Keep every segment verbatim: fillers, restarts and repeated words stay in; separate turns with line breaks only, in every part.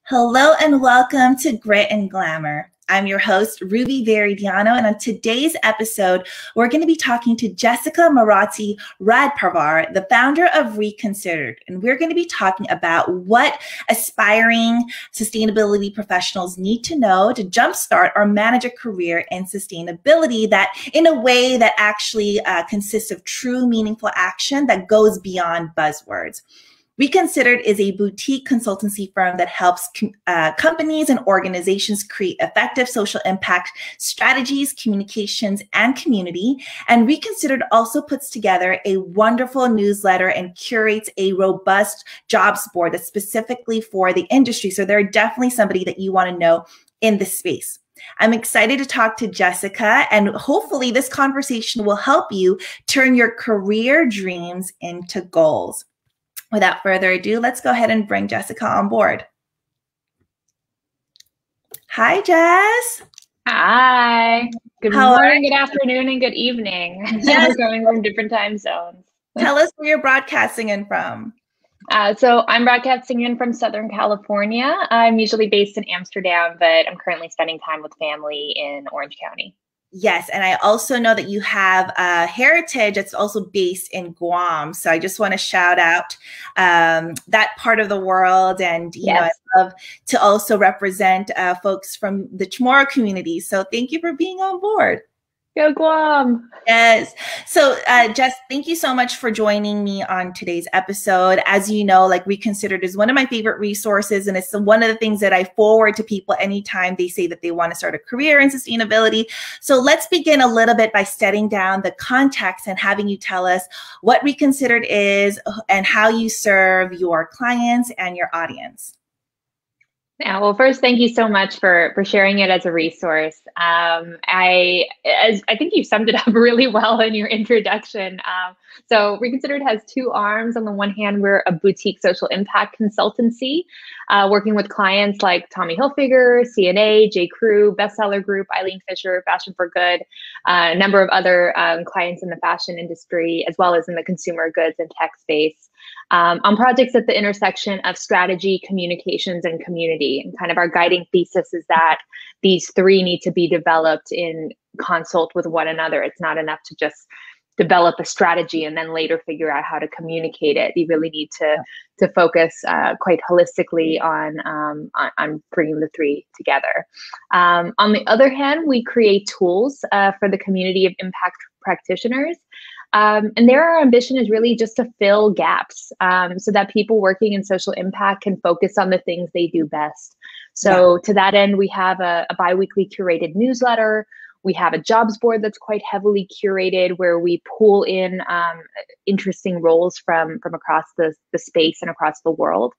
Hello and welcome to Grit and Glamour. I'm your host, Ruby Veridiano, and on today's episode, we're going to be talking to Jessica Marati Radpavar, the founder of Reconsidered, and we're going to be talking about what aspiring sustainability professionals need to know to jumpstart or manage a career in sustainability that in a way that actually uh, consists of true, meaningful action that goes beyond buzzwords. Reconsidered is a boutique consultancy firm that helps uh, companies and organizations create effective social impact strategies, communications, and community. And Reconsidered also puts together a wonderful newsletter and curates a robust jobs board that's specifically for the industry. So they're definitely somebody that you want to know in this space. I'm excited to talk to Jessica, and hopefully this conversation will help you turn your career dreams into goals. Without further ado, let's go ahead and bring Jessica on board. Hi, Jess.
Hi. Good
How
morning, good afternoon, and good evening.
Yes.
We're coming from different time zones.
Tell us where you're broadcasting in from.
Uh, so I'm broadcasting in from Southern California. I'm usually based in Amsterdam, but I'm currently spending time with family in Orange County.
Yes, and I also know that you have a heritage that's also based in Guam. So I just want to shout out um, that part of the world. And, you
Yes.
know, I love to also represent uh, folks from the Chamorro community. So thank you for being on board.
Go Guam.
Yes. So, uh, Jess, thank you so much for joining me on today's episode. As you know, like Reconsidered is one of my favorite resources, and it's one of the things that I forward to people anytime they say that they want to start a career in sustainability. So let's begin a little bit by setting down the context and having you tell us what Reconsidered is and how you serve your clients and your audience.
Yeah, well, first, thank you so much for for sharing it as a resource. Um, I as I think you summed it up really well in your introduction. Um, so Reconsidered has two arms. On the one hand, we're a boutique social impact consultancy, uh, working with clients like Tommy Hilfiger, C N A, J. Crew, Bestseller Group, Eileen Fisher, Fashion for Good, uh, a number of other um, clients in the fashion industry, as well as in the consumer goods and tech space. Um, on projects at the intersection of strategy, communications, and community. And kind of our guiding thesis is that these three need to be developed in consult with one another. It's not enough to just develop a strategy and then later figure out how to communicate it. You really need to to focus uh, quite holistically on, um, on on bringing the three together. Um, on the other hand, we create tools uh, for the community of impact practitioners. Um, and there, our ambition is really just to fill gaps um, so that people working in social impact can focus on the things they do best. So yeah. To that end, we have a, a biweekly curated newsletter. We have a jobs board that's quite heavily curated where we pull in um, interesting roles from, from across the, the space and across the world.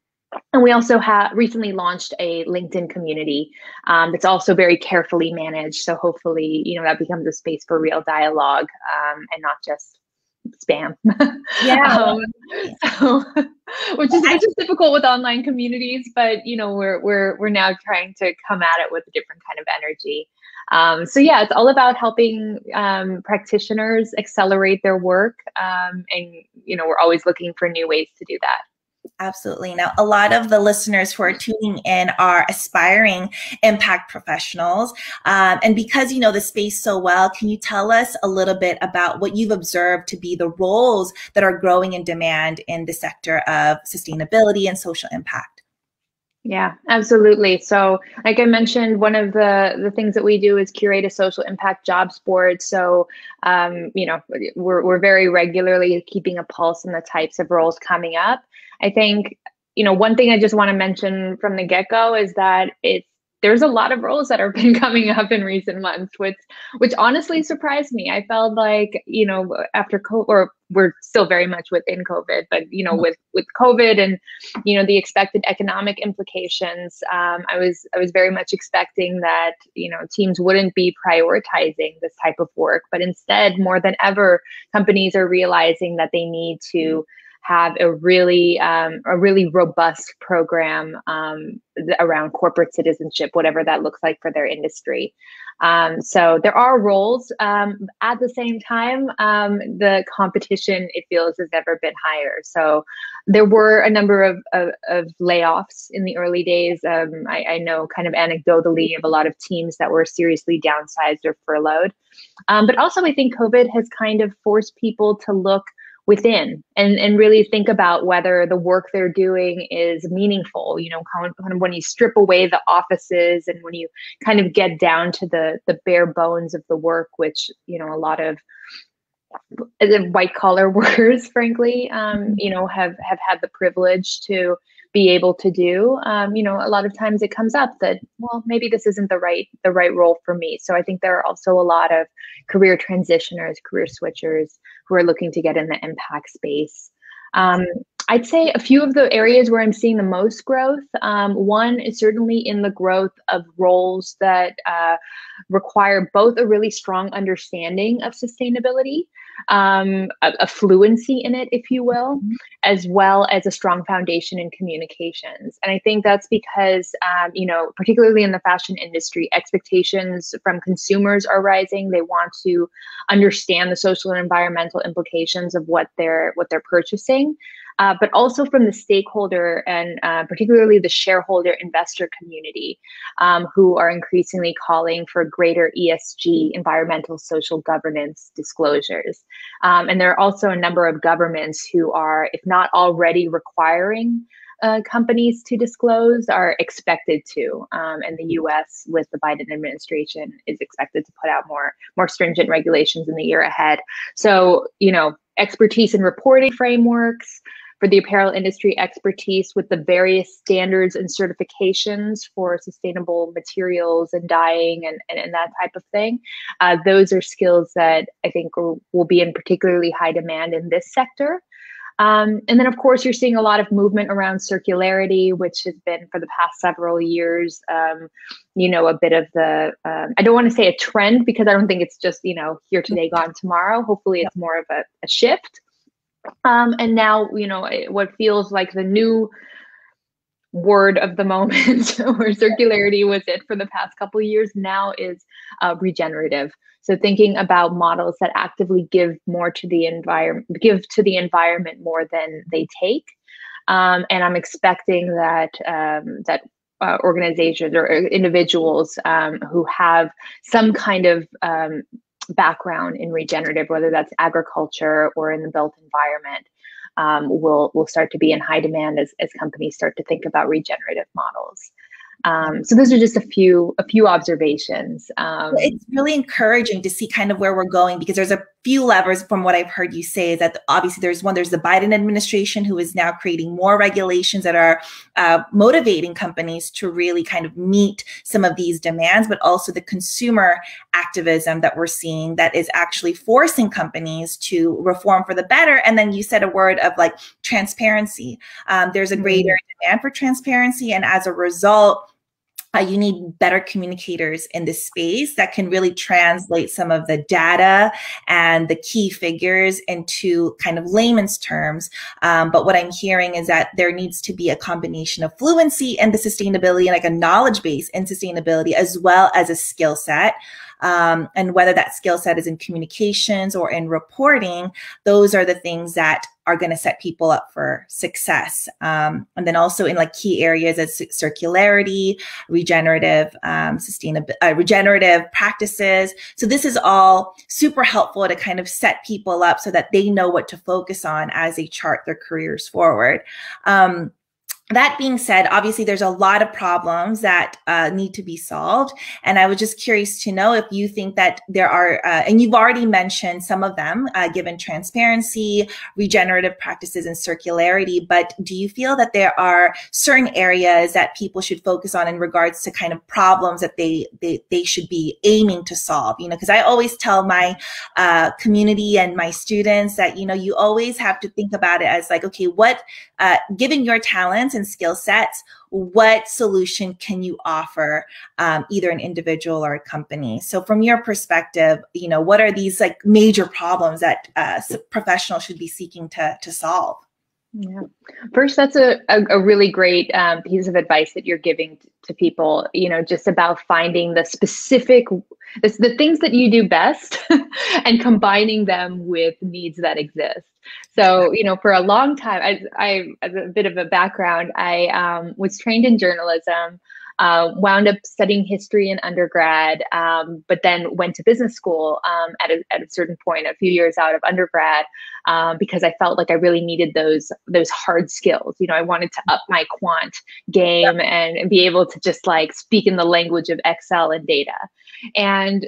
And we also have recently launched a LinkedIn community um, that's also very carefully managed. So hopefully, you know, that becomes a space for real dialogue um, and not just spam.
Yeah.
um, so, which is which is difficult with online communities, but you know, we're we're we're now trying to come at it with a different kind of energy. Um, so yeah, it's all about helping um, practitioners accelerate their work, um, and you know, we're always looking for new ways to do that.
Absolutely. Now, a lot of the listeners who are tuning in are aspiring impact professionals. Um, and because you know the space so well, can you tell us a little bit about what you've observed to be the roles that are growing in demand in the sector of sustainability and social impact?
Yeah, absolutely. So like I mentioned, one of the, the things that we do is curate a social impact jobs board. So, um, you know, we're, we're very regularly keeping a pulse on the types of roles coming up. I think, you know, one thing I just want to mention from the get-go is that it's there's a lot of roles that have been coming up in recent months, which which honestly surprised me. I felt like, you know, after COVID, or we're still very much within COVID, but, you know, with with COVID and, you know, the expected economic implications, um, I was I was very much expecting that, you know, teams wouldn't be prioritizing this type of work, but instead, more than ever, companies are realizing that they need to have a really um, a really robust program um, around corporate citizenship, whatever that looks like for their industry. Um, so there are roles. Um, at the same time, um, the competition, it feels, has never been higher. So there were a number of, of, of layoffs in the early days. Um, I, I know kind of anecdotally of a lot of teams that were seriously downsized or furloughed. Um, but also I think COVID has kind of forced people to look within and, and really think about whether the work they're doing is meaningful. You know, kind of when you strip away the offices and when you kind of get down to the, the bare bones of the work, which, you know, a lot of white collar workers, frankly, um, you know, have, have had the privilege to be able to do. Um, you know, a lot of times it comes up that, well, maybe this isn't the right, the right role for me. So I think there are also a lot of career transitioners, career switchers who are looking to get in the impact space. Um, I'd say a few of the areas where I'm seeing the most growth. Um, one is certainly in the growth of roles that uh, require both a really strong understanding of sustainability, um, a, a fluency in it, if you will, mm-hmm. as well as a strong foundation in communications. And I think that's because, um, you know, particularly in the fashion industry, expectations from consumers are rising. They want to understand the social and environmental implications of what they're what they're purchasing. Uh, but also from the stakeholder and uh, particularly the shareholder investor community, um, who are increasingly calling for greater E S G, environmental social governance disclosures. Um, and there are also a number of governments who are, if not already requiring uh, companies to disclose, are expected to. Um, and the U S with the Biden administration is expected to put out more, more stringent regulations in the year ahead. So, you know, expertise in reporting frameworks, for the apparel industry, expertise with the various standards and certifications for sustainable materials and dyeing and, and, and that type of thing. Uh, those are skills that I think will, will be in particularly high demand in this sector. Um, and then, of course, you're seeing a lot of movement around circularity, which has been for the past several years, um, you know, a bit of the, um, I don't want to say a trend because I don't think it's just, you know, here today, gone tomorrow. Hopefully it's more of a, a shift. Um, and now, you know, what feels like the new word of the moment, where circularity was it for the past couple of years, now is uh, regenerative. So thinking about models that actively give more to the environment, give to the environment more than they take. Um, and I'm expecting that um, that uh, organizations or individuals um, who have some kind of um, background in regenerative, whether that's agriculture or in the built environment, um, will will start to be in high demand as, as companies start to think about regenerative models. Um, so those are just a few a few observations. Um,
it's really encouraging to see kind of where we're going, because there's a few levers from what I've heard you say, is that obviously there's one, there's the Biden administration who is now creating more regulations that are uh, motivating companies to really kind of meet some of these demands, but also the consumer activism that we're seeing that is actually forcing companies to reform for the better. And then you said a word of like transparency. Um, there's a greater mm-hmm. demand for transparency. And as a result, Uh, you need better communicators in this space that can really translate some of the data and the key figures into kind of layman's terms. Um, but what I'm hearing is that there needs to be a combination of fluency in the sustainability and like a knowledge base in sustainability, as well as a skill set. Um, and whether that skill set is in communications or in reporting, those are the things that are going to set people up for success. Um, and then also in like key areas as circularity, regenerative, um, sustainable, uh, regenerative practices. So this is all super helpful to kind of set people up so that they know what to focus on as they chart their careers forward. Um, That being said, obviously, there's a lot of problems that uh, need to be solved. And I was just curious to know if you think that there are, uh, and you've already mentioned some of them, uh, given transparency, regenerative practices, and circularity, but do you feel that there are certain areas that people should focus on in regards to kind of problems that they they, they should be aiming to solve? You know, because I always tell my uh, community and my students that, you know, you always have to think about it as like, okay, what, uh, given your talents and skill sets, what solution can you offer um, either an individual or a company? So from your perspective, you know, what are these like major problems that uh, professionals should be seeking to, to solve?
Yeah. First, that's a, a, a really great um, piece of advice that you're giving t- to people, you know, just about finding the specific, the, the things that you do best and combining them with needs that exist. So, you know, for a long time, I, I as a bit of a background, I um, was trained in journalism. Uh, wound up studying history in undergrad, um, but then went to business school um, at, a, at a certain point, a few years out of undergrad, um, because I felt like I really needed those those hard skills. You know, I wanted to up my quant game and, and be able to just like speak in the language of Excel and data. And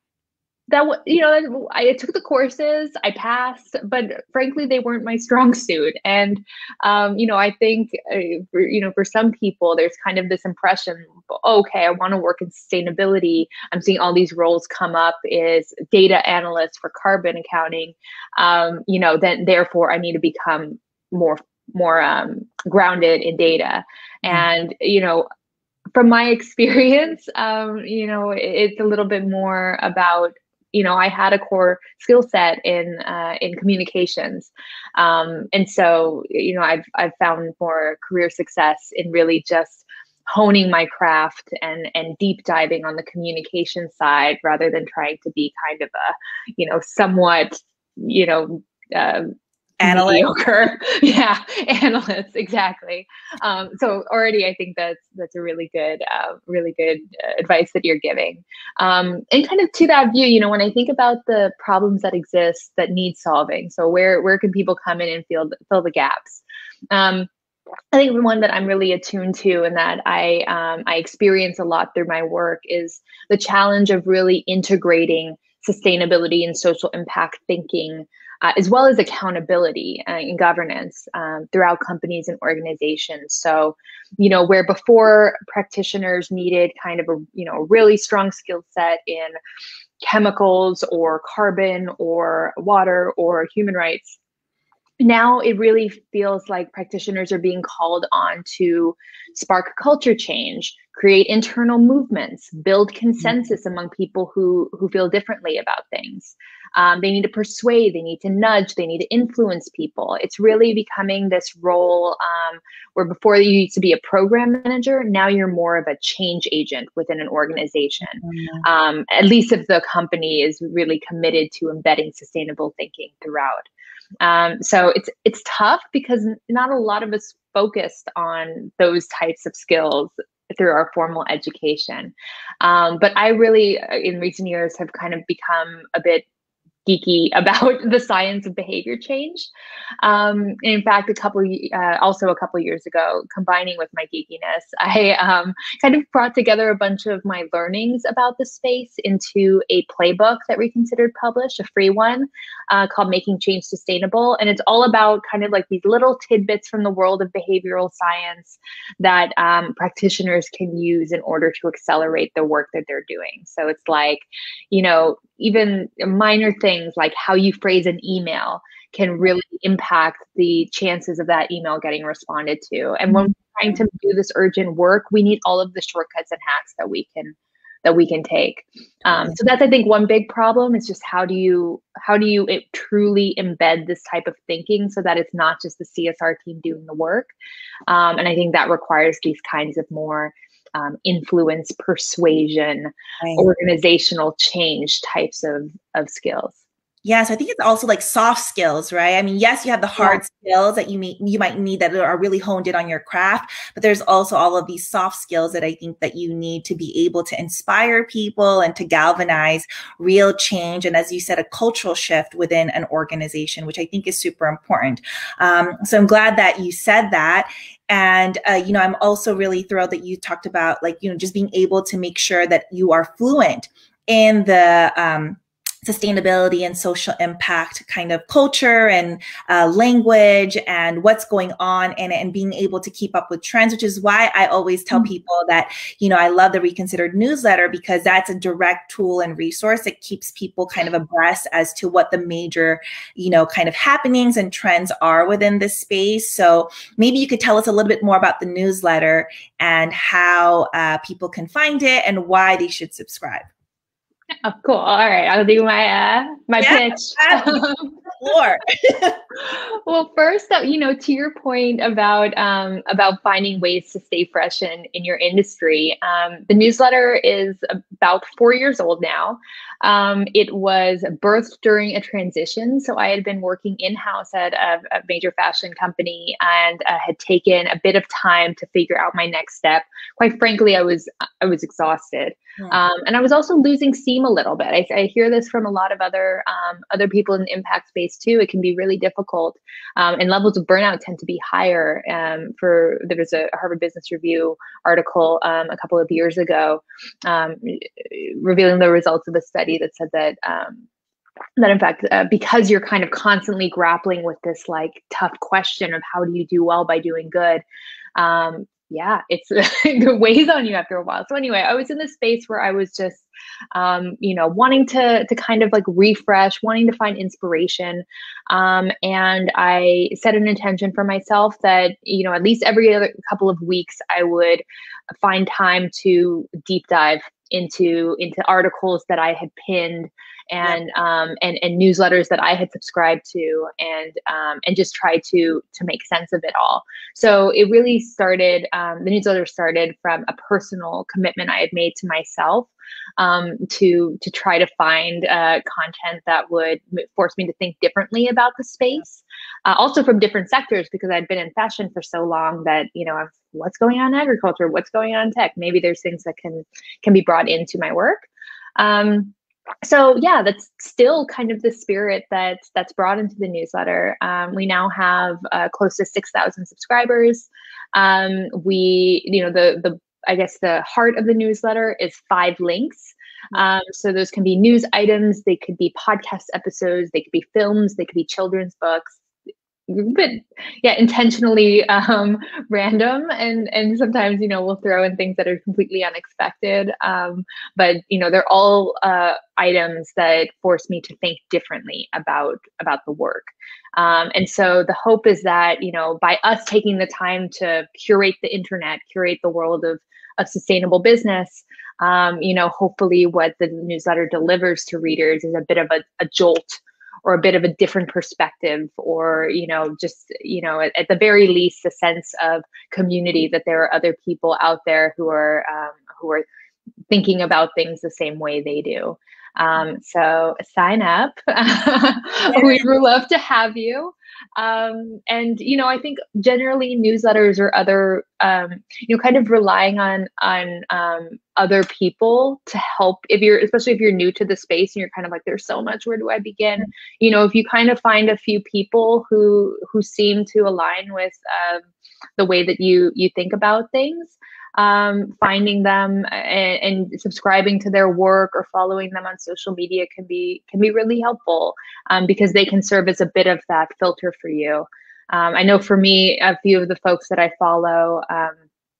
that, you know, I took the courses, I passed, but frankly, they weren't my strong suit. And, um, you know, I think, uh, for, you know, for some people, there's kind of this impression, okay, I want to work in sustainability. I'm seeing all these roles come up is data analyst for carbon accounting. Um, you know, then therefore I need to become more, more um, grounded in data. Mm-hmm. And, you know, from my experience, um, you know, it's a little bit more about, you know, I had a core skill set in uh, in communications, um, and so you know, I've I've found more career success in really just honing my craft and and deep diving on the communication side rather than trying to be kind of a, you know, somewhat, you know. Uh,
Analyst.
Mediocre, yeah, analysts, exactly. Um, so already, I think that's that's a really good, uh, really good uh, advice that you're giving. Um, and kind of to that view, you know, when I think about the problems that exist that need solving, so where where can people come in and fill fill the gaps? Um, I think the one that I'm really attuned to and that I um, I experience a lot through my work is the challenge of really integrating sustainability and social impact thinking, uh, as well as accountability uh, and governance um, throughout companies and organizations. So, you know, where before practitioners needed kind of a, you know, really strong skill set in chemicals or carbon or water or human rights, now it really feels like practitioners are being called on to spark culture change, create internal movements, build consensus among people who, who feel differently about things. Um, they need to persuade, they need to nudge, they need to influence people. It's really becoming this role um, where before you used to be a program manager, now you're more of a change agent within an organization. Mm-hmm. Um, at least if the company is really committed to embedding sustainable thinking throughout. Um, so it's it's tough because not a lot of us focused on those types of skills through our formal education. Um, but I really, in recent years, have kind of become a bit geeky about the science of behavior change. Um, in fact, a couple, uh, also a couple years ago, combining with my geekiness, I um, kind of brought together a bunch of my learnings about the space into a playbook that Reconsidered published, a free one uh, called Making Change Sustainable. And it's all about kind of like these little tidbits from the world of behavioral science that um, practitioners can use in order to accelerate the work that they're doing. So it's like, you know, even minor things like how you phrase an email can really impact the chances of that email getting responded to. And when we're trying to do this urgent work, we need all of the shortcuts and hacks that we can that we can take. Um, so that's, I think, one big problem is just how do you how do you it truly embed this type of thinking so that it's not just the C S R team doing the work. Um, and I think that requires these kinds of more Um, influence, persuasion, right. organizational change types of, of skills.
Yes, I think it's also like soft skills, right? I mean, yes, you have the hard yeah. skills that you may, you might need that are really honed in on your craft, but there's also all of these soft skills that I think that you need to be able to inspire people and to galvanize real change. And as you said, a cultural shift within an organization, which I think is super important. Um, so I'm glad that you said that. And, uh, you know, I'm also really thrilled that you talked about, like, you know, just being able to make sure that you are fluent in the, um, sustainability and social impact kind of culture and uh, language and what's going on in it and being able to keep up with trends, which is why I always tell mm-hmm. people that, you know, I love the Reconsidered newsletter because that's a direct tool and resource that keeps people kind of abreast as to what the major, you know, kind of happenings and trends are within this space. So maybe you could tell us a little bit more about the newsletter and how uh, people can find it and why they should subscribe.
Oh, cool. All right. I'll do my uh, my
yeah,
pitch.
floor.
Well, first, uh, you know, to your point about um, about finding ways to stay fresh in, in your industry, um, the newsletter is about four years old now. Um, it was birthed during a transition. So I had been working in-house at a, a major fashion company and uh, had taken a bit of time to figure out my next step. Quite frankly, I was I was exhausted. Um, and I was also losing steam a little bit. I, I hear this from a lot of other um, other people in the impact space too. It can be really difficult, um, and levels of burnout tend to be higher. Um, for there was a Harvard Business Review article um, a couple of years ago um, revealing the results of a study that said that um, that in fact, uh, because you're kind of constantly grappling with this like tough question of how do you do well by doing good. Um, yeah, it's it weighs on you after a while. So anyway, I was in this space where I was just, um, you know, wanting to to kind of like refresh, wanting to find inspiration, um, and I set an intention for myself that, you know, at least every other couple of weeks, I would find time to deep dive into into articles that I had pinned and yep. um, and and newsletters that I had subscribed to, and um, and just try to to make sense of it all. So it really started. Um, the newsletter started from a personal commitment I had made to myself um, to to try to find uh, content that would force me to think differently about the space. Uh, also from different sectors, because I'd been in fashion for so long that, you know, I was, what's going on in agriculture? What's going on in tech? Maybe there's things that can can be brought into my work. Um, So yeah, that's still kind of the spirit that that's brought into the newsletter. Um, we now have uh, close to six thousand subscribers. Um, we, you know, the the I guess the heart of the newsletter is five links. Um, so those can be news items, they could be podcast episodes, they could be films, they could be children's books. But yeah, intentionally um, random, and and sometimes, you know, we'll throw in things that are completely unexpected. Um, but you know, they're all uh, items that force me to think differently about about the work. Um, and so the hope is that, you know, by us taking the time to curate the internet, curate the world of of sustainable business, um, you know, hopefully what the newsletter delivers to readers is a bit of a, a jolt, or a bit of a different perspective, or, you know, just, you know, at, at the very least, a sense of community, that there are other people out there who are um, who are thinking about things the same way they do. Um, so sign up. We would love to have you. Um, and, you know, I think generally newsletters or other, um, you know, kind of relying on, on um, other people to help, if you're, especially if you're new to the space and you're kind of like, there's so much, where do I begin? You know, if you kind of find a few people who, who seem to align with um, the way that you, you think about things, um, finding them and, and subscribing to their work or following them on social media can be can be really helpful, um, because they can serve as a bit of that filter for you. Um, I know for me, a few of the folks that I follow, um,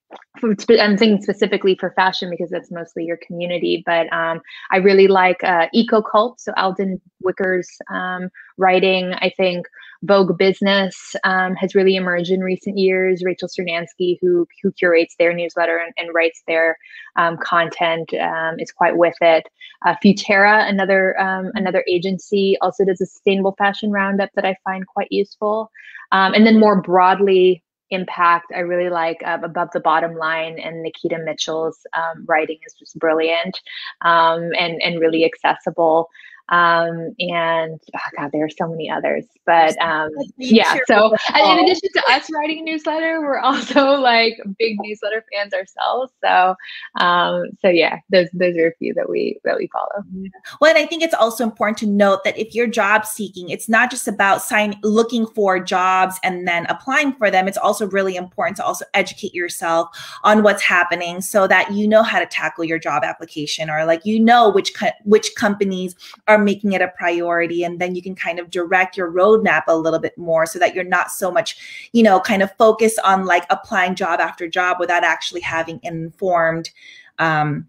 I'm thinking specifically for fashion because that's mostly your community, but um, I really like uh, Eco Cult, so Alden Wicker's um, writing. I think Vogue Business um, has really emerged in recent years. Rachel Cernansky, who who curates their newsletter and, and writes their um, content, um, is quite with it. Uh, Futera, another um, another agency, also does a sustainable fashion roundup that I find quite useful. Um, and then more broadly, impact, I really like uh, Above the Bottom Line, and Nikita Mitchell's um, writing is just brilliant, um, and and really accessible. Um, and oh God, there are so many others, but um, yeah. So in addition to us writing a newsletter, we're also like big newsletter fans ourselves. So, um, so yeah, those those are a few that we that we follow.
Well, and I think it's also important to note that if you're job seeking, it's not just about sign looking for jobs and then applying for them. It's also really important to also educate yourself on what's happening, so that you know how to tackle your job application, or like, you know, which co which companies are making it a priority, and then you can kind of direct your roadmap a little bit more, so that you're not so much, you know, kind of focused on like applying job after job without actually having informed um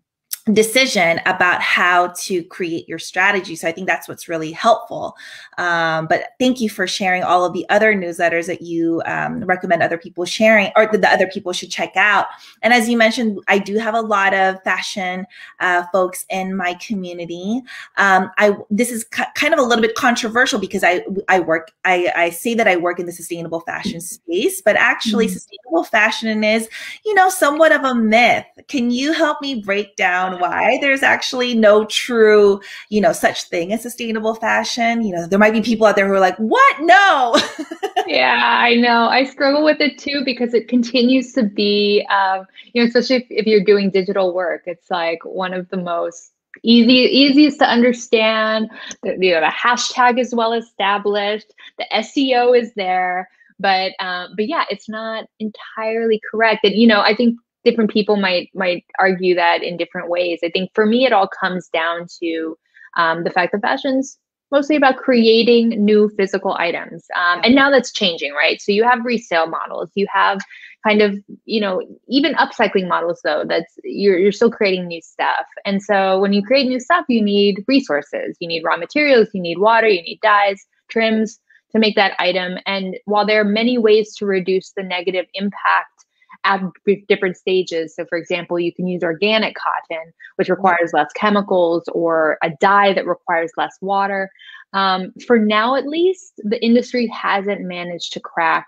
decision about how to create your strategy. So I think that's what's really helpful. Um, but thank you for sharing all of the other newsletters that you um, recommend other people sharing, or that the other people should check out. And as you mentioned, I do have a lot of fashion uh, folks in my community. Um, I this is kind of a little bit controversial because I I work I, I say that I work in the sustainable fashion space, but actually mm-hmm. sustainable fashion is, you know, somewhat of a myth. Can you help me break down why there's actually no true, you know, such thing as sustainable fashion? You know, there might be people out there who are like, what? No.
Yeah, I know. I struggle with it too, because it continues to be, um, you know, especially if, if you're doing digital work, it's like one of the most easy, easiest to understand. The, you know, the hashtag is well established. The S E O is there, but, um, but yeah, it's not entirely correct. And, you know, I think different people might might argue that in different ways. I think for me, it all comes down to um, the fact that fashion's mostly about creating new physical items. Um, and now that's changing, right? So you have resale models, you have kind of, you know, even upcycling models though, that's you're, you're still creating new stuff. And so when you create new stuff, you need resources, you need raw materials, you need water, you need dyes, trims to make that item. And while there are many ways to reduce the negative impact at different stages. So for example, you can use organic cotton, which requires less chemicals, or a dye that requires less water. Um, for now, at least, the industry hasn't managed to crack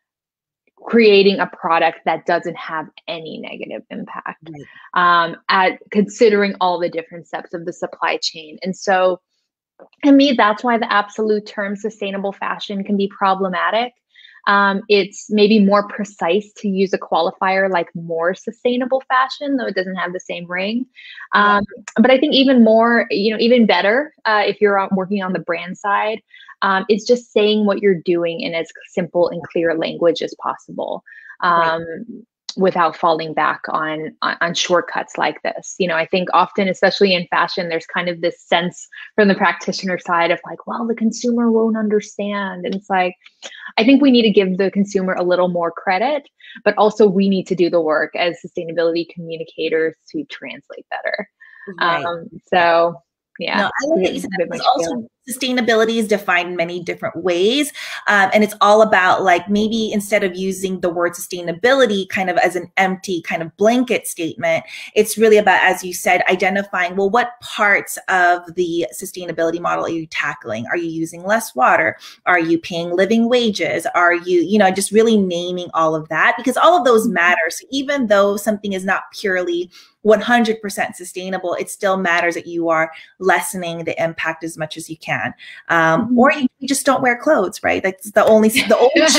creating a product that doesn't have any negative impact, right. um, at considering all the different steps of the supply chain. And so, to me, that's why the absolute term sustainable fashion can be problematic. Um, it's maybe more precise to use a qualifier like more sustainable fashion, though it doesn't have the same ring. Um, yeah. But I think even more, you know, even better, uh, if you're working on the brand side, um, it's just saying what you're doing in as simple and clear language as possible. Um, right. Without falling back on, on on shortcuts like this. You know, I think often, especially in fashion, there's kind of this sense from the practitioner side of like, well, the consumer won't understand. And it's like, I think we need to give the consumer a little more credit, but also we need to do the work as sustainability communicators to translate better. Right. Um, so yeah.
No, I like that you said that. Also, sustainability is defined in many different ways. Um, and it's all about like, maybe instead of using the word sustainability kind of as an empty kind of blanket statement, it's really about, as you said, identifying, well, what parts of the sustainability model are you tackling? Are you using less water? Are you paying living wages? Are you, you know, just really naming all of that, because all of those matter. So even though something is not purely one hundred percent sustainable, it still matters that you are lessening the impact as much as you can. Um, mm-hmm. Or you, you just don't wear clothes, right? That's the only, the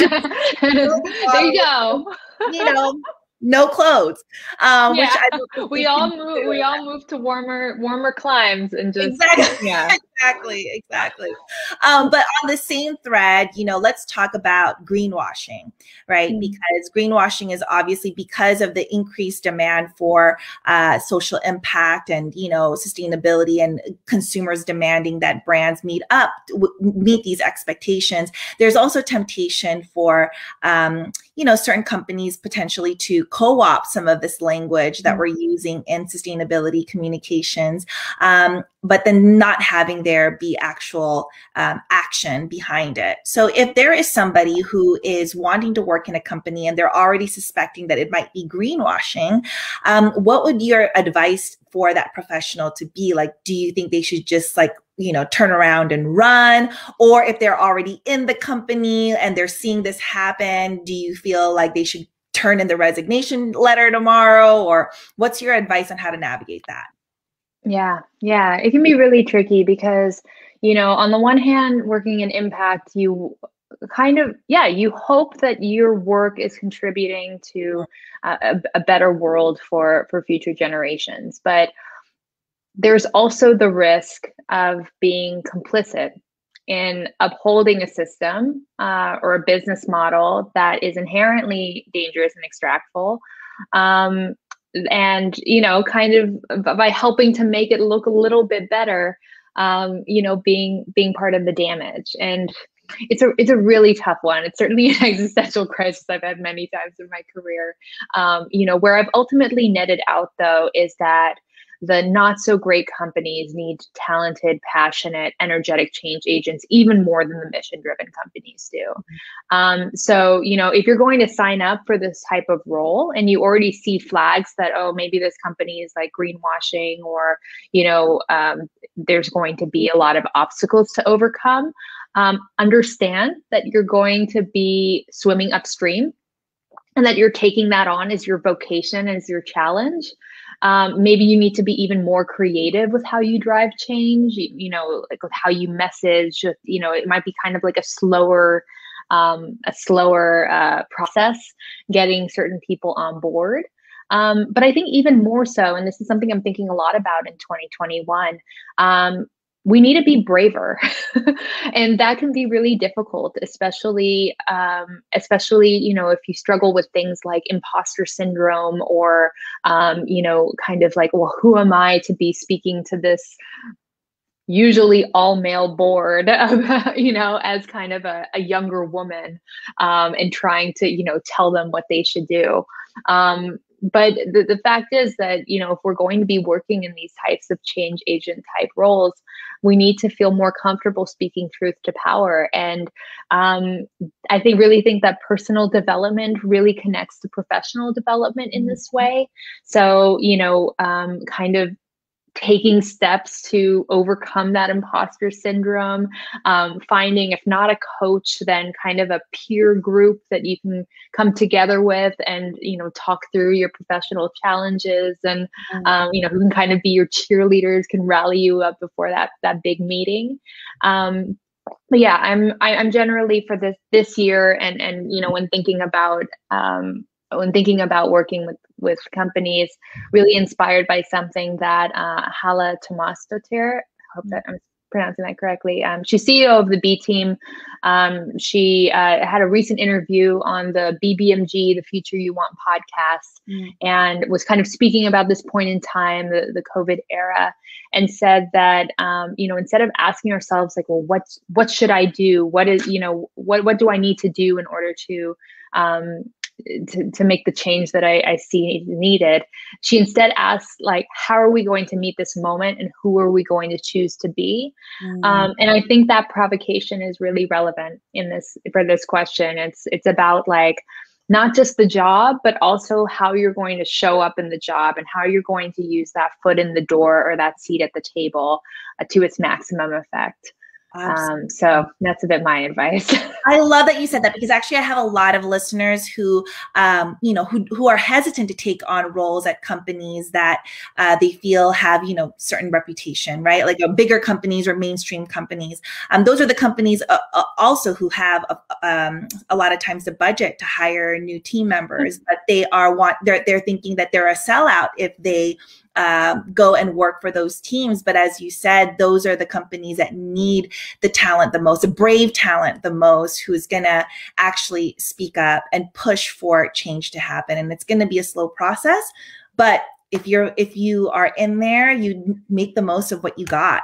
only
there you go.
You know, no clothes. Um,
yeah.
which I
we all move. We all move to warmer, warmer climes, and just
exactly,
yeah,
exactly, exactly. Um, but on the same thread, you know, let's talk about greenwashing, right? Mm-hmm. Because greenwashing is obviously because of the increased demand for uh, social impact and, you know, sustainability, and consumers demanding that brands meet up, meet these expectations. There's also temptation for, um, you know, certain companies potentially to co-opt some of this language that we're using in sustainability communications, um, but then not having there be actual um, action behind it. So if there is somebody who is wanting to work in a company and they're already suspecting that it might be greenwashing, um, what would your advice for that professional to be? Like, do you think they should just like, you know, turn around and run? Or if they're already in the company and they're seeing this happen, do you feel like they should turn in the resignation letter tomorrow? Or what's your advice on how to navigate that?
Yeah, yeah, it can be really tricky because, you know, on the one hand, working in impact, you kind of, yeah, you hope that your work is contributing to a, a better world for, for future generations. But there's also the risk of being complicit in upholding a system uh, or a business model that is inherently dangerous and extractful. Um, and, you know, kind of by helping to make it look a little bit better, um, you know, being being part of the damage. And it's a it's a really tough one. It's certainly an existential crisis I've had many times in my career. Um, you know, where I've ultimately netted out, though, is that the not so great companies need talented, passionate, energetic change agents even more than the mission driven companies do. Um, so, you know, if you're going to sign up for this type of role and you already see flags that, oh, maybe this company is like greenwashing, or, you know, um, there's going to be a lot of obstacles to overcome, um, understand that you're going to be swimming upstream and that you're taking that on as your vocation, as your challenge. Um, maybe you need to be even more creative with how you drive change, you, you know, like with how you message, you know, it might be kind of like a slower, um, a slower uh, process getting certain people on board. Um, but I think even more so, and this is something I'm thinking a lot about in twenty twenty-one, um, we need to be braver. And that can be really difficult, especially, um, especially, you know, if you struggle with things like imposter syndrome, or, um, you know, kind of like, well, who am I to be speaking to this usually all male board, you know, as kind of a, a younger woman, um, and trying to, you know, tell them what they should do. Um, but the, the fact is that, you know, if we're going to be working in these types of change agent type roles, we need to feel more comfortable speaking truth to power. And um, I think really think that personal development really connects to professional development in this way. So, you know, um, kind of taking steps to overcome that imposter syndrome, um, finding, if not a coach, then kind of a peer group that you can come together with and, you know, talk through your professional challenges, and, um, you know, who can kind of be your cheerleaders, can rally you up before that, that big meeting. Um, but yeah, I'm, I, I'm generally for this, this year, and, and, you know, when thinking about, um, when thinking about working with, with companies, really inspired by something that uh, Hala Tomastotir, I hope that I'm pronouncing that correctly. Um, she's C E O of the B Team. Um, she uh, had a recent interview on the B B M G, the Future You Want podcast, mm. and was kind of speaking about this point in time, the, the COVID era, and said that, um, you know, instead of asking ourselves like, well, what, what should I do? What is, you know, what, what do I need to do in order to, um, To, to make the change that I, I see needed, she instead asks, like, how are we going to meet this moment, and who are we going to choose to be? Mm. Um, and I think that provocation is really relevant in this, for this question. It's it's about like not just the job, but also how you're going to show up in the job, and how you're going to use that foot in the door, or that seat at the table, uh, to its maximum effect. Um, so that's a bit my advice.
I love that you said that, because actually I have a lot of listeners who, um, you know, who, who are hesitant to take on roles at companies that uh, they feel have, you know, certain reputation, right? Like uh, bigger companies or mainstream companies. Um, those are the companies uh, uh, also who have uh, um, a lot of times the budget to hire new team members, mm-hmm. but they are want they're they're thinking that they're a sellout if they Uh, go and work for those teams. But as you said, those are the companies that need the talent the most, the brave talent the most, who's going to actually speak up and push for change to happen. And it's going to be a slow process. But if you're, if you are in there, you make the most of what you got.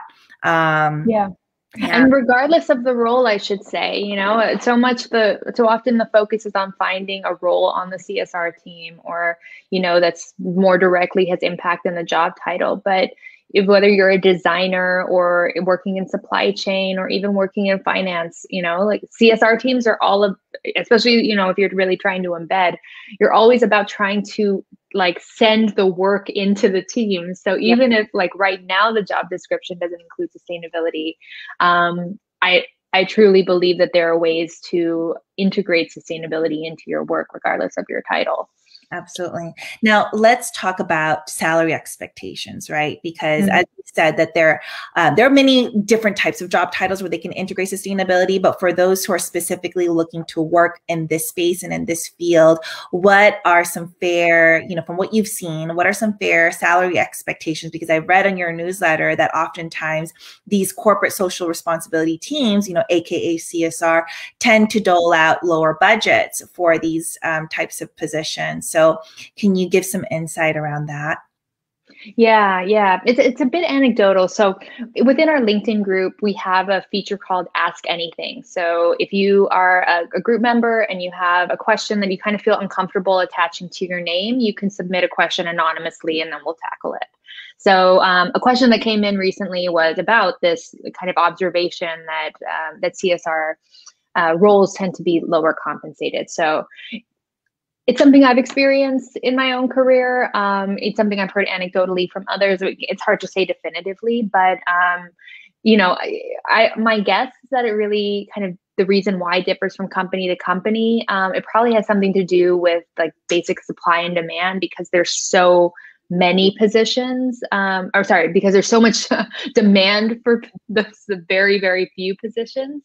Um,
yeah. Yeah. And regardless of the role, I should say, you know, so much the, so often the focus is on finding a role on the C S R team, or, you know, that's more directly has impact than the job title. But if, whether you're a designer or working in supply chain, or even working in finance, you know, like C S R teams are all of, especially, you know, if you're really trying to embed, you're always about trying to like send the work into the team. So even yeah. if like right now the job description doesn't include sustainability, um, I I truly believe that there are ways to integrate sustainability into your work, regardless of your title.
Absolutely. Now let's talk about salary expectations, right? Because
Mm-hmm.
as you said, that there, uh, there are many different types of job titles where they can integrate sustainability. But for those who are specifically looking to work in this space and in this field, what are some fair, you know, from what you've seen, what are some fair salary expectations? Because I read on your newsletter that oftentimes these corporate social responsibility teams, you know, A K A C S R, tend to dole out lower budgets for these um, types of positions. So can you give some insight around that?
Yeah, yeah. It's it's a bit anecdotal. So within our LinkedIn group, we have a feature called Ask Anything. So if you are a, a group member and you have a question that you kind of feel uncomfortable attaching to your name, you can submit a question anonymously and then we'll tackle it. So um, a question that came in recently was about this kind of observation that um, that C S R uh, roles tend to be lower compensated. So it's something I've experienced in my own career. Um, it's something I've heard anecdotally from others. It's hard to say definitively, but um, you know, I, I my guess is that it really kind of the reason why it differs from company to company. Um, it probably has something to do with like basic supply and demand because there's so many positions, um, or sorry, because there's so much demand for the, the very, very few positions.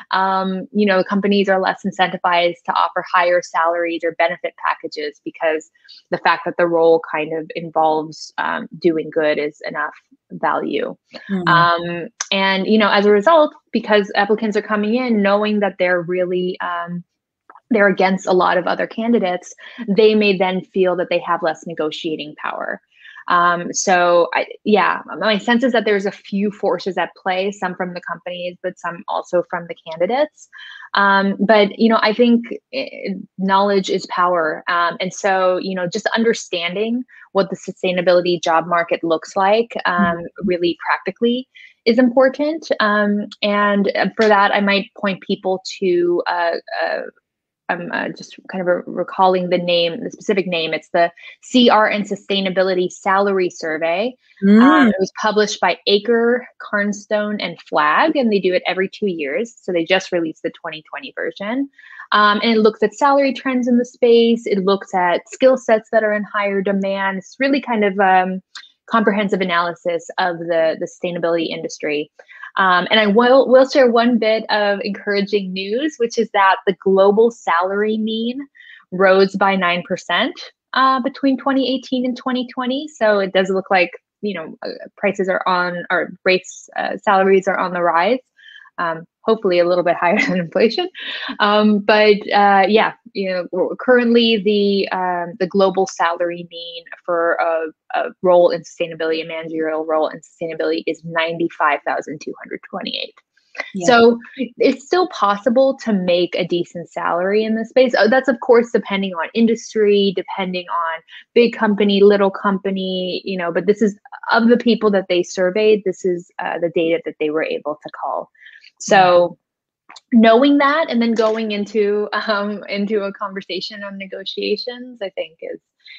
Um, you know, companies are less incentivized to offer higher salaries or benefit packages because the fact that the role kind of involves um, doing good is enough value.
Mm.
Um, and, you know, as a result, because applicants are coming in knowing that they're really, um, they're against a lot of other candidates, they may then feel that they have less negotiating power. Um, so I, yeah, my sense is that there's a few forces at play, some from the companies, but some also from the candidates. Um, but, you know, I think knowledge is power. Um, and so, you know, just understanding what the sustainability job market looks like um, really practically is important. Um, and for that, I might point people to uh, uh, I'm uh, just kind of re recalling the name, the specific name. It's the C R and Sustainability Salary Survey.
Mm.
Um, it was published by Acre, Carnstone, and Flag, and they do it every two years. So they just released the twenty twenty version. Um, and it looks at salary trends in the space. It looks at skill sets that are in higher demand. It's really kind of um, comprehensive analysis of the, the sustainability industry. Um, and I will, will share one bit of encouraging news, which is that the global salary mean rose by nine percent uh, between twenty eighteen and twenty twenty. So it does look like, you know, uh, prices are on, or rates, uh, salaries are on the rise. Um, hopefully a little bit higher than inflation. Um, but uh, yeah, you know, currently the um, the global salary mean for a, a role in sustainability, a managerial role in sustainability, is ninety-five thousand two hundred twenty-eight. Yeah. So it's still possible to make a decent salary in this space. That's of course depending on industry, depending on big company, little company, you know, but this is of the people that they surveyed, this is uh, the data that they were able to call. So knowing that and then going into um, into a conversation on negotiations, I think is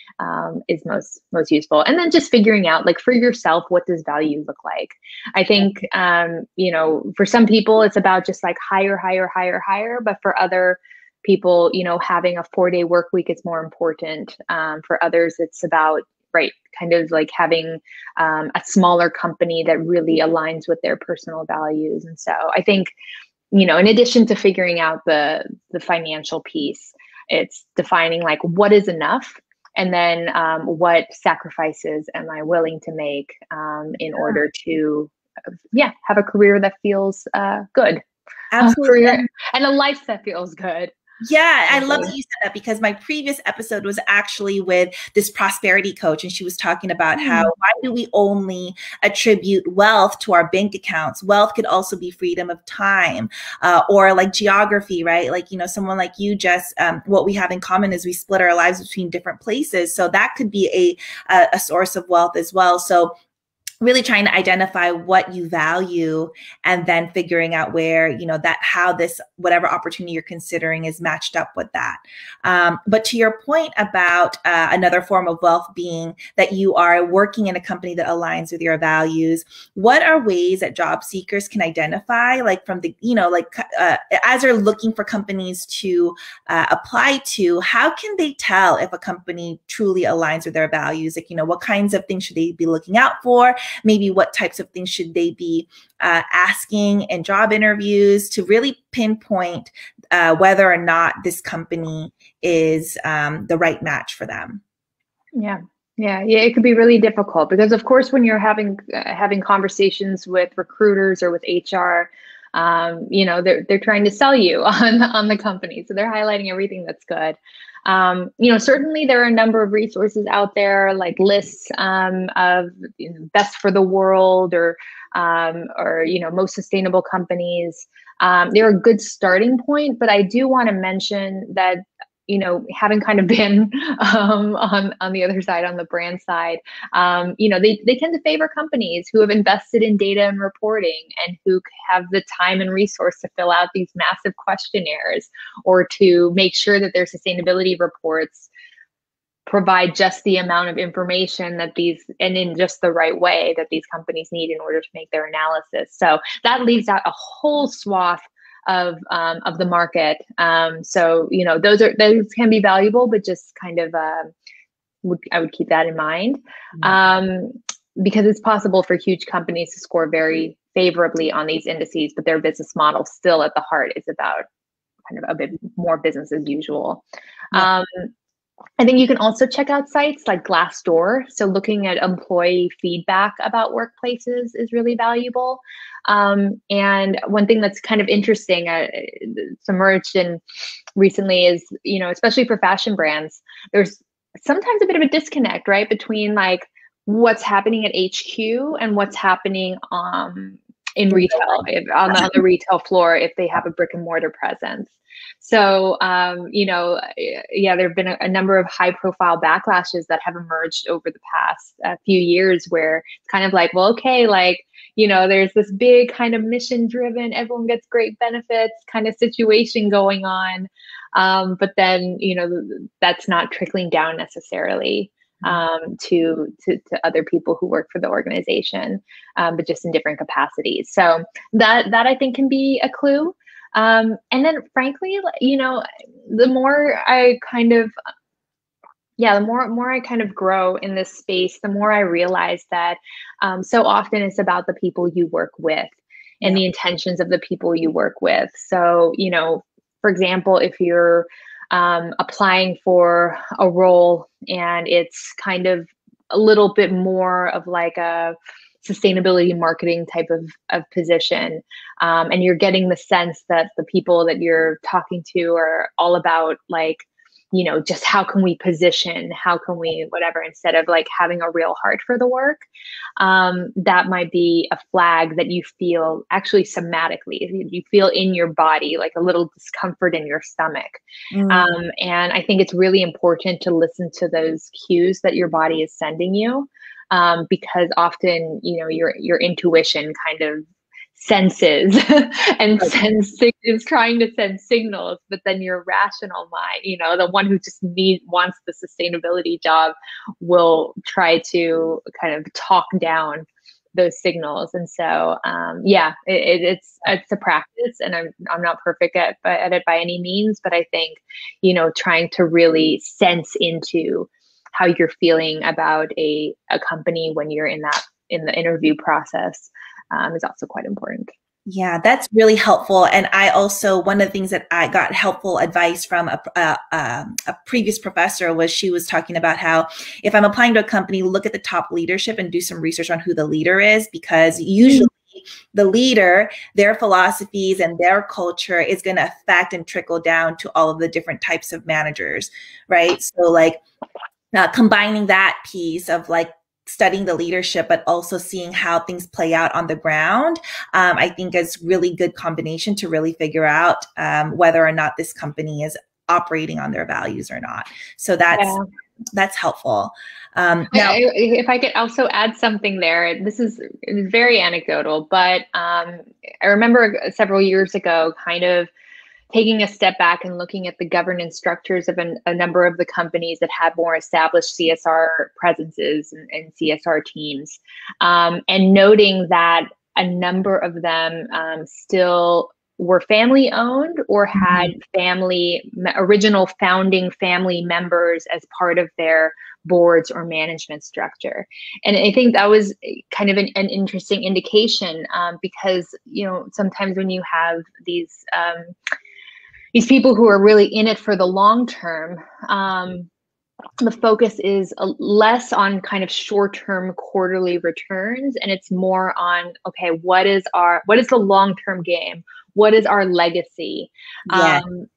um, is most most useful. And then just figuring out, like, for yourself, what does value look like? I think um, you know, for some people it's about just like higher, higher, higher, higher. But for other people, you know, having a four day work week is more important. Um, for others, it's about right, kind of like having um, a smaller company that really aligns with their personal values. And so I think, you know, in addition to figuring out the the financial piece, it's defining like what is enough, and then um, what sacrifices am I willing to make um, in order to, yeah, have a career that feels uh, good.
Absolutely.
A career and a life that feels good.
Yeah, I love that you said that, because my previous episode was actually with this prosperity coach, and she was talking about mm. how, why do we only attribute wealth to our bank accounts? Wealth could also be freedom of time, uh, or like geography, right? Like, you know, someone like you, Jess, um, what we have in common is we split our lives between different places. So that could be a, a, a source of wealth as well. So really trying to identify what you value, and then figuring out where, you know, that how this, whatever opportunity you're considering is matched up with that. Um, but to your point about uh, another form of wealth being that you are working in a company that aligns with your values, what are ways that job seekers can identify, like from the, you know, like uh, as they're looking for companies to uh, apply to, how can they tell if a company truly aligns with their values? Like, you know, what kinds of things should they be looking out for? Maybe what types of things should they be uh, asking in job interviews to really pinpoint uh, whether or not this company is um, the right match for them?
Yeah. Yeah, yeah, it could be really difficult because, of course, when you're having uh, having conversations with recruiters or with H R, um, you know, they're they're trying to sell you on on the company, so they're highlighting everything that's good. Um, you know, certainly there are a number of resources out there, like lists um, of you know, best for the world, or um, or you know, most sustainable companies. Um, they're a good starting point, but I do want to mention that, you know, having kind of been um, on on the other side, on the brand side, um, you know, they they tend to favor companies who have invested in data and reporting, and who have the time and resource to fill out these massive questionnaires, or to make sure that their sustainability reports provide just the amount of information that these, and in just the right way that these companies need in order to make their analysis. So that leaves out a whole swath of um, of the market. Um, so you know, those are those can be valuable, but just kind of uh, would I would keep that in mind, um, because it's possible for huge companies to score very favorably on these indices, but their business model still at the heart is about kind of a bit more business as usual. Yeah. Um, I think you can also check out sites like Glassdoor. So looking at employee feedback about workplaces is really valuable. Um, and one thing that's kind of interesting, uh, it's emerged in recently is, you know, especially for fashion brands, there's sometimes a bit of a disconnect, right, between like what's happening at H Q and what's happening um, in retail, if, on, the, on the retail floor, if they have a brick and mortar presence. So, um, you know, yeah, there have been a, a number of high profile backlashes that have emerged over the past uh, few years, where it's kind of like, well, okay, like, you know, there's this big kind of mission driven, everyone gets great benefits kind of situation going on. Um, but then, you know, that's not trickling down necessarily um, to, to, to other people who work for the organization, um, but just in different capacities. So that, that I think can be a clue. Um, and then frankly, you know, the more I kind of, yeah, the more, more I kind of grow in this space, the more I realize that um, so often it's about the people you work with and yeah. the intentions of the people you work with. So, you know, for example, if you're um, applying for a role and it's kind of a little bit more of like a sustainability marketing type of, of position. Um, and you're getting the sense that the people that you're talking to are all about like, you know, just how can we position, how can we, whatever, instead of like having a real heart for the work. Um, that might be a flag that you feel actually somatically, you feel in your body, like a little discomfort in your stomach. Mm. Um, and I think it's really important to listen to those cues that your body is sending you. Um, because often, you know, your your intuition kind of senses and okay. sends is trying to send signals, but then your rational mind, you know, the one who just needs wants the sustainability job, will try to kind of talk down those signals. And so, um, yeah, it, it's it's a practice, and I'm I'm not perfect at at it by any means, but I think, you know, trying to really sense into how you're feeling about a, a company when you're in that, in the interview process um, is also quite important.
Yeah, that's really helpful. And I also, one of the things that I got helpful advice from a, a, a previous professor was, she was talking about how if I'm applying to a company, look at the top leadership and do some research on who the leader is, because usually the leader, their philosophies and their culture is going to affect and trickle down to all of the different types of managers, right? So like, Uh, combining that piece of like studying the leadership, but also seeing how things play out on the ground, um, I think is really good combination to really figure out um, whether or not this company is operating on their values or not. So that's yeah. that's helpful. Um, now,
I, if I could also add something there, this is very anecdotal, but um, I remember several years ago, kind of taking a step back and looking at the governance structures of an, a number of the companies that had more established C S R presences and, and C S R teams, um, and noting that a number of them um, still were family owned or had mm-hmm. family, original founding family members as part of their boards or management structure. And I think that was kind of an, an interesting indication um, because, you know, sometimes when you have these, um, these people who are really in it for the long term, um, the focus is a, less on kind of short-term quarterly returns, and it's more on, okay, what is our, what is the long-term game? What is our legacy?
Yeah.
Um,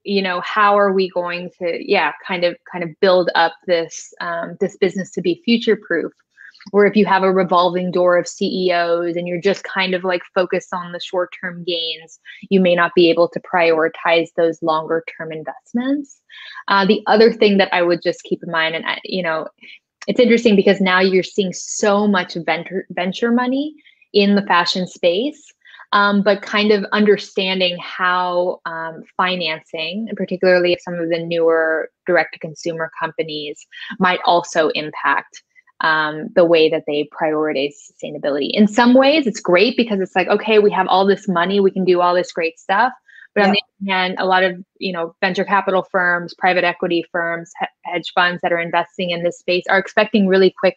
you know, how are we going to, yeah, kind of, kind of build up this, um, this business to be future proof? Or if you have a revolving door of C E Os and you're just kind of like focused on the short-term gains, you may not be able to prioritize those longer-term investments. Uh, the other thing that I would just keep in mind, and I, you know, it's interesting because now you're seeing so much venture venture money in the fashion space, um, but kind of understanding how um, financing, and particularly some of the newer direct-to-consumer companies, might also impact um, the way that they prioritize sustainability. In some ways, it's great because it's like, okay, we have all this money, we can do all this great stuff. But on the other hand, a lot of, you know, venture capital firms, private equity firms, hedge funds that are investing in this space are expecting really quick,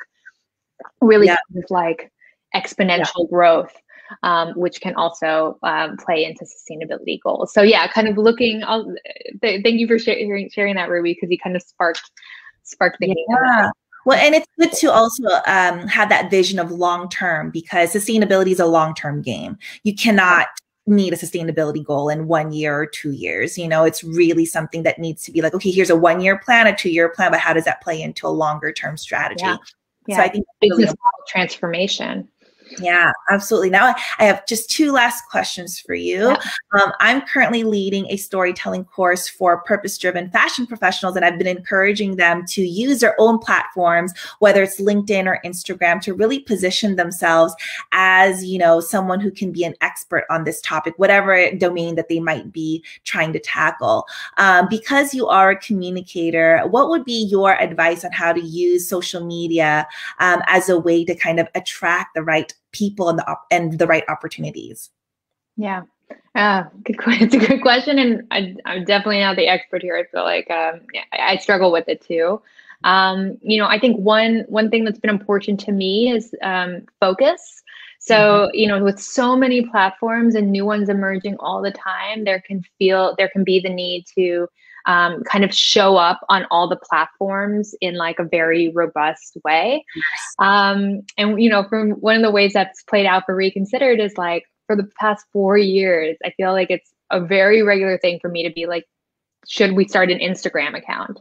really
yeah.
kind of like exponential yeah. growth, um, which can also um, play into sustainability goals. So yeah, kind of looking. I'll, th- thank you for sharing sharing that, Ruby, because you kind of sparked sparked thinking.
Yeah. Well, and it's good to also um, have that vision of long term, because sustainability is a long term game. You cannot meet a sustainability goal in one year or two years. You know, it's really something that needs to be like, okay, here's a one year plan, a two year plan, but how does that play into a longer term strategy?
Yeah. Yeah.
So I think
business really model transformation.
Yeah, absolutely. Now I have just two last questions for you.
Yeah.
Um, I'm currently leading a storytelling course for purpose-driven fashion professionals, and I've been encouraging them to use their own platforms, whether it's LinkedIn or Instagram, to really position themselves as, you know, someone who can be an expert on this topic, whatever domain that they might be trying to tackle. Um, because you are a communicator, what would be your advice on how to use social media um, as a way to kind of attract the right people and the op- and the right opportunities?
Yeah, uh, good. It's a good question, and I, I'm definitely not the expert here. I feel like um, yeah, I, I struggle with it too. Um, you know, I think one one thing that's been important to me is um, focus. So, mm-hmm. you know, with so many platforms and new ones emerging all the time, there can feel there can be the need to um, kind of show up on all the platforms in like a very robust way.
Yes.
Um, and, you know, from one of the ways that's played out for Reconsidered is like for the past four years, I feel like it's a very regular thing for me to be like, should we start an Instagram account?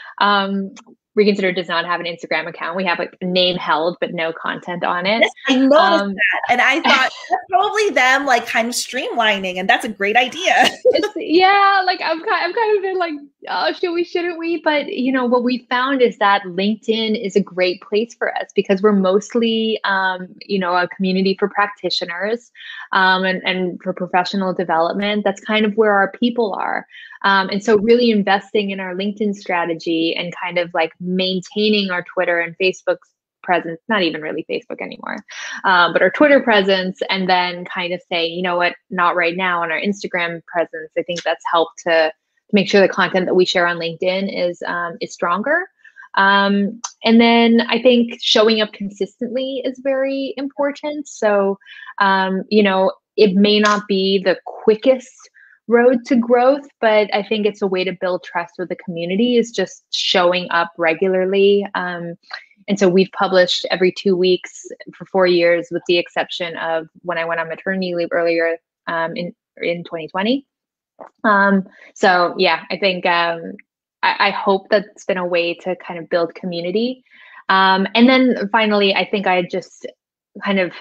Um, Reconsidered does not have an Instagram account. We have like a name held, but no content on it.
Yes, I noticed
um,
that. And I thought that's probably them like kind of streamlining, and that's a great idea.
It's, yeah, like I've kind, I've kind of been like, oh, should we, shouldn't we? But, you know, what we found is that LinkedIn is a great place for us because we're mostly, um, you know, a community for practitioners um, and, and for professional development. That's kind of where our people are. Um, and so really investing in our LinkedIn strategy and kind of like maintaining our Twitter and Facebook presence, not even really Facebook anymore, um, but our Twitter presence, and then kind of say, you know what, not right now on our Instagram presence. I think that's helped to make sure the content that we share on LinkedIn is, um, is stronger. Um, and then I think showing up consistently is very important. So, um, you know, it may not be the quickest road to growth, but I think it's a way to build trust with the community is just showing up regularly. Um, and so we've published every two weeks for four years, with the exception of when I went on maternity leave earlier um, in, in twenty twenty. Um, so yeah, I think um, I, I hope that's been a way to kind of build community. Um, and then finally, I think I just kind of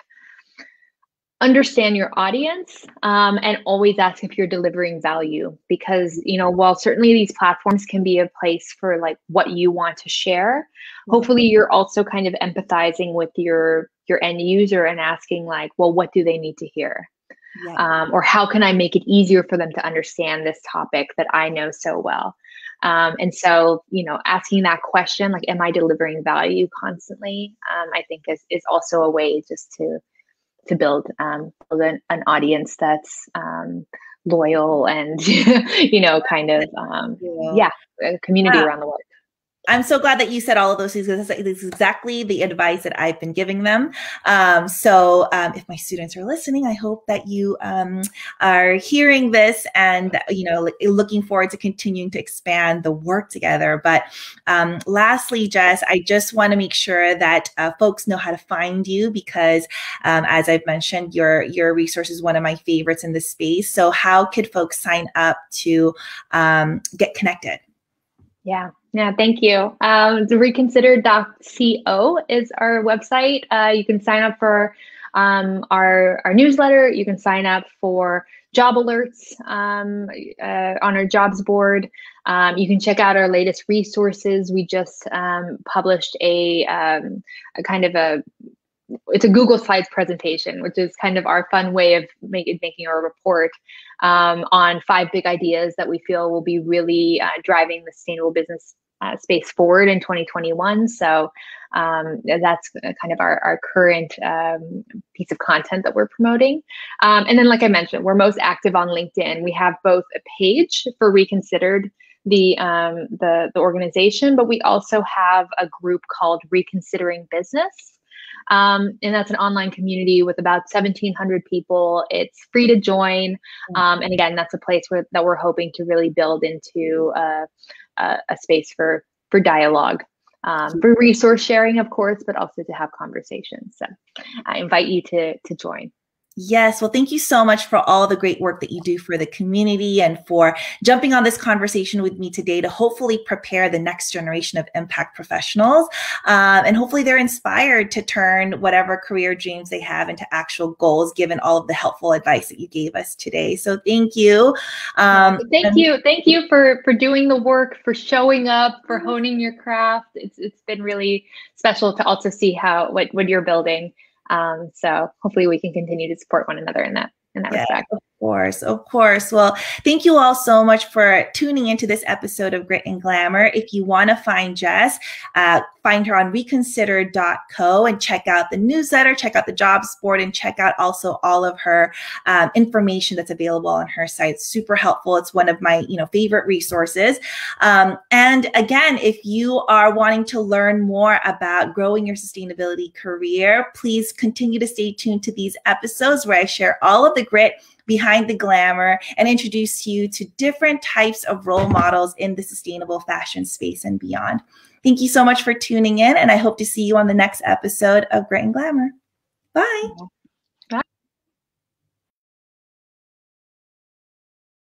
understand your audience um, and always ask if you're delivering value, because, you know, while certainly these platforms can be a place for like what you want to share, hopefully you're also kind of empathizing with your your end user and asking like, well, what do they need to hear? Yeah. Um, or how can I make it easier for them to understand this topic that I know so well? Um, and so, you know, asking that question, like, am I delivering value constantly? Um, I think is is also a way just to to build, um, build an, an audience that's um, loyal and, you know, kind of, um, yeah, a community yeah. around the world.
I'm so glad that you said all of those things. This is exactly the advice that I've been giving them. Um, so um, if my students are listening, I hope that you um, are hearing this and, you know, looking forward to continuing to expand the work together. But um, lastly, Jess, I just want to make sure that uh, folks know how to find you because, um, as I've mentioned, your, your resource is one of my favorites in this space. So how could folks sign up to um, get connected?
Yeah. Yeah, thank you. Um, the reconsider dot co is our website. Uh, you can sign up for um, our, our newsletter. You can sign up for job alerts um, uh, on our jobs board. Um, you can check out our latest resources. We just um, published a, um, a kind of a it's a Google Slides presentation, which is kind of our fun way of make, making our report um, on five big ideas that we feel will be really uh, driving the sustainable business uh, space forward in twenty twenty-one. So um, that's kind of our, our current um, piece of content that we're promoting. Um, and then, like I mentioned, we're most active on LinkedIn. We have both a page for Reconsidered, the um, the the organization, but we also have a group called Reconsidering Business. Um, and that's an online community with about seventeen hundred people. It's free to join. Um, and again, that's a place where that we're hoping to really build into uh, a, a space for, for dialogue, um, for resource sharing, of course, but also to have conversations. So I invite you to, to join.
Yes. Well, thank you so much for all the great work that you do for the community and for jumping on this conversation with me today to hopefully prepare the next generation of impact professionals. Um, and hopefully they're inspired to turn whatever career dreams they have into actual goals, given all of the helpful advice that you gave us today. So thank you. Um,
thank and- you. Thank you for, for doing the work, for showing up, for honing your craft. It's, it's been really special to also see how, what, what you're building. Um, so hopefully we can continue to support one another in that, in that
yeah,
respect.
Of course, of course. Well, thank you all so much for tuning into this episode of Grit and Glamour. If you want to find Jess, uh, find her on reconsider dot co and check out the newsletter, check out the jobs board, and check out also all of her um, information that's available on her site. Super helpful. It's one of my, you know, favorite resources. Um, and again, if you are wanting to learn more about growing your sustainability career, please continue to stay tuned to these episodes where I share all of the grit behind the glamour and introduce you to different types of role models in the sustainable fashion space and beyond. Thank you so much for tuning in, and I hope to see you on the next episode of Grit and Glamour. Bye.